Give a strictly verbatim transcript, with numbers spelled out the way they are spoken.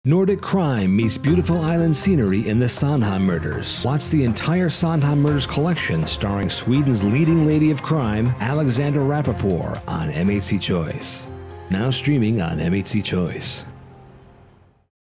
Nordic crime meets beautiful island scenery in the Sandhamn Murders. Watch the entire Sandhamn Murders collection starring Sweden's leading lady of crime, ALEXANDRA RAPAPORT, on M H Z Choice. Now streaming on M H Z Choice.